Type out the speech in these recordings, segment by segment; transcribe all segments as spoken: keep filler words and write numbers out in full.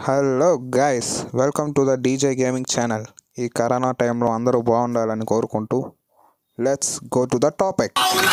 Hello guys, welcome to the DJ gaming channel. ఈ corona టైంలో అందరూ బాగుండాలని కోరుకుంటూ let's go to the topic.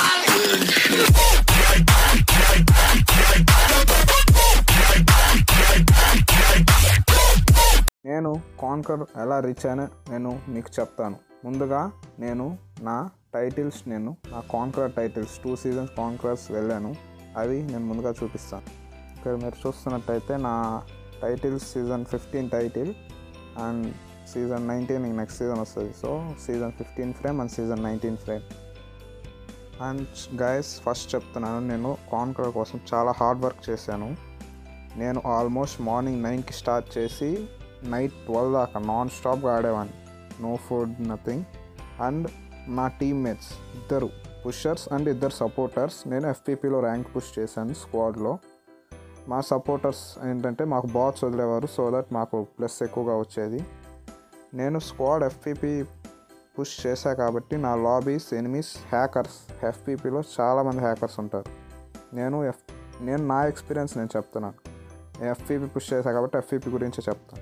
నేను కాన్కర్ ఎలా రీచ్ అయినా నేను మీకు చెప్తాను. ముందుగా నేను నా టైటిల్స్ నేను నా conqueror titles two seasons conquerors వెళ్ళాను. అవి నేను ముందుగా చూపిస్తాను. ఇక్కడ మీరు చూస్తున్నట్టయితే నా titles season fifteen title and season nineteen next season వస్తుంది. So season fifteen frame and season nineteen frame. And guys, first చెప్తున్నాను, నేను కాన్కర్ కోసం చాలా హార్డ్ వర్క్ చేశాను. నేను ఆల్మోస్ట్ మార్నింగ్ నైన్కి స్టార్ట్ చేసి నైట్ ట్వెల్వ్ దాకా నాన్ స్టాప్గా ఆడేవాడిని. No food, nothing. అండ్ నా టీమ్మేట్స్ ఇద్దరు పుషర్స్ అండ్ ఇద్దరు సపోర్టర్స్. నేను ఎఫ్పీపీలో ర్యాంక్ పుష్ చేశాను స్క్వాడ్లో. మా సపోర్టర్స్ ఏంటంటే మాకు బాట్స్ వదిలేవారు, సో దట్ మాకు ప్లస్ ఎక్కువగా వచ్చేది. నేను స్క్వాడ్ ఎఫ్పీపీ పుష్ చేశా కాబట్టి నా లాబీస్ ఎనిమీస్ హ్యాకర్స్ ఎఫ్పీపీలో చాలామంది హ్యాకర్స్ ఉంటారు. నేను ఎఫ్ నేను నా ఎక్స్పీరియన్స్ నేను చెప్తున్నాను. ఎఫ్పీపీ పుష్ చేశా కాబట్టి ఎఫ్పీపీ గురించి చెప్తాను.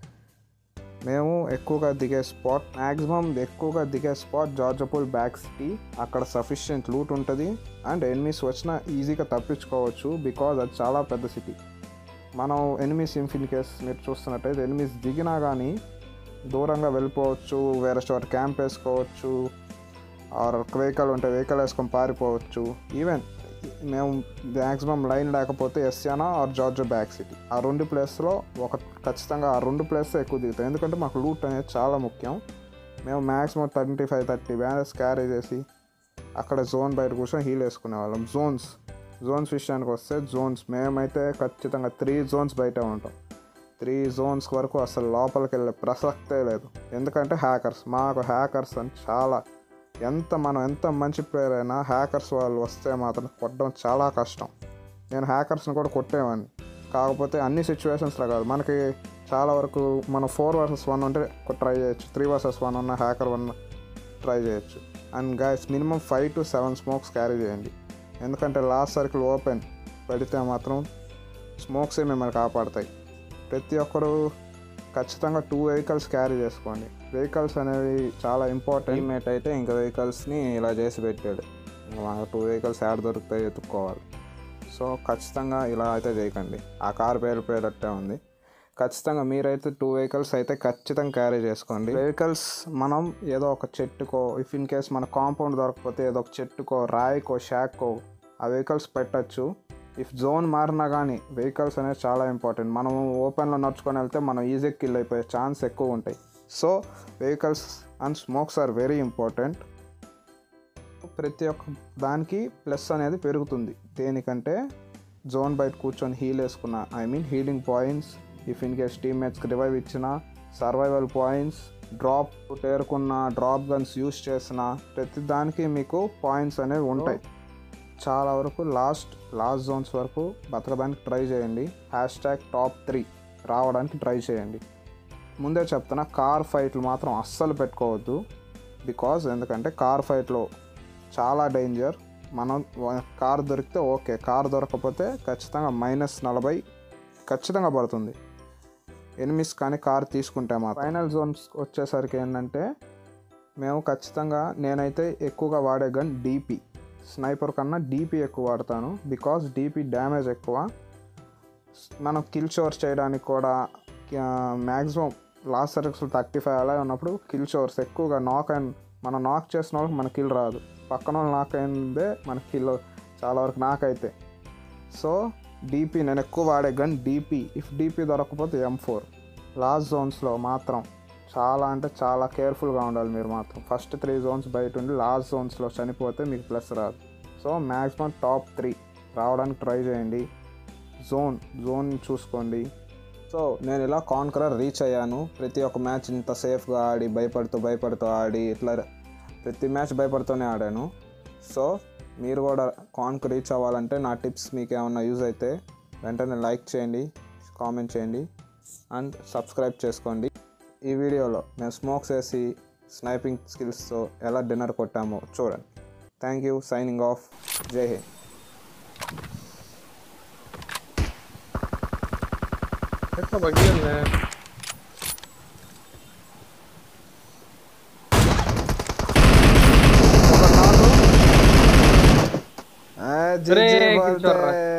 మేము ఎక్కువగా దిగే స్పాట్ మ్యాక్సిమం ఎక్కువగా దిగే స్పాట్ జార్జపూల్ బ్యాక్ సిటీ. అక్కడ సఫిషియెంట్ లూట్ ఉంటుంది అండ్ ఎనిమీస్ వచ్చినా ఈజీగా తప్పించుకోవచ్చు, బికాజ్ అది చాలా పెద్ద సిటీ. మనం ఎనిమీస్ ఇన్ కేస్ మీరు చూస్తున్నట్టయితే ఎనిమీస్ దిగినా కానీ దూరంగా వెళ్ళిపోవచ్చు, వేరే చోట క్యాంప్ వేసుకోవచ్చు, ఆర్ వెహికల్ ఉంటే వెహికల్ వేసుకొని పారిపోవచ్చు. ఈవెన్ మేము మ్యాక్సిమం లైన్ లేకపోతే ఎస్యానా ఆర్ జార్జో బ్యాక్ సిటీ, ఆ రెండు ప్లేస్లో ఒక ఖచ్చితంగా ఆ రెండు ప్లేస్ ఎక్కువ దిగుతాయి. ఎందుకంటే మాకు లూట్ అనేది చాలా ముఖ్యం. మేము maximum thirty five thirty banners carry చేసి అక్కడ జోన్ బయట కూర్చొని హీల్ వేసుకునే వాళ్ళం. జోన్స్ జోన్స్ విషయానికి వస్తే జోన్స్ మేమైతే ఖచ్చితంగా త్రీ జోన్స్ బయట ఉంటాం. త్రీ జోన్స్ వరకు అసలు లోపలికి వెళ్ళే ప్రసక్తే లేదు. ఎందుకంటే హ్యాకర్స్ మాకు హ్యాకర్స్ అని చాలా ఎంత మనం ఎంత మంచి ప్లేయర్ అయినా హ్యాకర్స్ వాళ్ళు వస్తే మాత్రం కొట్టడం చాలా కష్టం. నేను హ్యాకర్స్ని కూడా కొట్టేవాడిని, కాకపోతే అన్ని సిచ్యువేషన్స్లో కాదు. మనకి చాలా వరకు మనం ఫోర్ వర్సెస్ వన్ ఉంటే ట్రై చేయొచ్చు, త్రీ వర్సెస్ వన్ ఉన్న హ్యాకర్ వన్ ట్రై చేయొచ్చు. And guys, minimum five to seven smokes carry చేయండి. ఎందుకంటే లాస్ట్ సర్కిల్ ఓపెన్ పెడితే మాత్రం స్మోక్సే మిమ్మల్ని కాపాడతాయి. ప్రతి ఒక్కరు ఖచ్చితంగా టూ వెహికల్స్ క్యారీ చేసుకోండి. వెహికల్స్ అనేవి చాలా ఇంపార్టెంట్. టీమ్మేట్ అయితే ఇంకా వెహికల్స్ని ఇలా చేసి పెట్టాడు, మాకు టూ వెహికల్స్ యాడ్ దొరుకుతాయి ఎత్తుక్కోవాలి. సో ఖచ్చితంగా ఇలా అయితే చేయకండి. ఆ కార్ పేరు పేరట్టే ఉంది. ఖచ్చితంగా మీరైతే టూ వెహికల్స్ అయితే ఖచ్చితంగా క్యారీ చేసుకోండి. వెహికల్స్ మనం ఏదో ఒక చెట్టుకో, ఇఫ్ ఇన్ కేస్ మన కాంపౌండ్ దొరకకపోతే ఏదో ఒక చెట్టుకో, రాయికో, షాక్కో ఆ వెహికల్స్ పెట్టచ్చు. ఇఫ్ జోన్ మారినా కానీ వెహికల్స్ అనేది చాలా ఇంపార్టెంట్. మనం ఓపెన్లో నడుచుకొని వెళ్తే మనం ఈజీగా కిల్ అయిపోయే ఛాన్స్ ఎక్కువ ఉంటాయి. So vehicles and smokes are very important. ప్రతి ఒక్క దానికి ప్లస్ అనేది పెరుగుతుంది. దేనికంటే జోన్ బయట కూర్చొని హీల్ వేసుకున్న, I mean healing points, if in case టీమ్మేట్స్కి రివైవ్ ఇచ్చిన సర్వైవల్ పాయింట్స్, డ్రాప్ తేరుకున్న డ్రాప్ గన్స్ యూస్ చేసిన ప్రతి దానికి మీకు పాయింట్స్ అనేవి ఉంటాయి. చాలా వరకు లాస్ట్ లాస్ట్ జోన్స్ వరకు బతకడానికి ట్రై చేయండి. హ్యాష్ ట్యాగ్ టాప్ త్రీ రావడానికి ట్రై చేయండి. ముందే చెప్తున్నా, కార్ ఫైట్లు మాత్రం అస్సలు పెట్టుకోవద్దు. బికాజ్ ఎందుకంటే కార్ ఫైట్లో చాలా డేంజర్. మనం కార్ దొరికితే ఓకే, కార్ దొరకకపోతే ఖచ్చితంగా మైనస్ నలభై ఖచ్చితంగా పడుతుంది ఎనిమిస్. కానీ కార్ తీసుకుంటే మాత్రం ఫైనల్ జోన్స్ వచ్చేసరికి ఏంటంటే మేము ఖచ్చితంగా నేనైతే ఎక్కువగా వాడే గన్ డీపీ. స్నైపర్ కన్నా డీపీ ఎక్కువ వాడతాను, బికాజ్ డీపీ డ్యామేజ్ ఎక్కువ. మనం కిల్ షోర్స్ చేయడానికి కూడా maximum last circles thirty five అలా ఉన్నప్పుడు కిల్ షోర్స్ ఎక్కువగా నాక్ అయిన మనం నాక్ చేసిన వాళ్ళకి మన కిల్ రాదు, పక్కన వాళ్ళు నాక్ అయిందే మన కిల్ చాలా వరకు నాక్ అయితే. సో డీపీ నేను ఎక్కువ వాడే గన్ డీపీ. ఇఫ్ డీపీ దొరకకపోతే ఎం ఫోర్. లాస్ట్ జోన్స్లో మాత్రం చాలా అంటే చాలా కేర్ఫుల్గా ఉండాలి మీరు మాత్రం. ఫస్ట్ త్రీ జోన్స్ బయట ఉండి లాస్ట్ జోన్స్లో చనిపోతే మీకు ప్లస్ రాదు. సో మ్యాక్సిమం టాప్ త్రీ రావడానికి ట్రై చేయండి. జోన్ జోన్ చూసుకోండి. సో నేను ఇలా కాన్కరర్ రీచ్ అయ్యాను. ప్రతి ఒక్క మ్యాచ్ ఇంత సేఫ్గా ఆడి భయపడుతూ భయపడుతూ ఆడి ఇట్లా ప్రతి మ్యాచ్ భయపడుతూనే ఆడాను. సో మీరు కూడా కాన్కర్ రీచ్ అవ్వాలంటే నా టిప్స్ మీకు ఏమన్నా యూజ్ అయితే వెంటనే లైక్ చేయండి, కామెంట్ చేయండి అండ్ సబ్స్క్రైబ్ చేసుకోండి. ఈ వీడియోలో మేము స్మోక్స్ వేసి స్నైపింగ్ స్కిల్స్తో ఎలా డిన్నర్ కొట్టామో చూడండి. Thank you. Signing off. జై హింద్. ఎట్లా బగ్గి ఉంది జీజీ కిల్ చోర్రా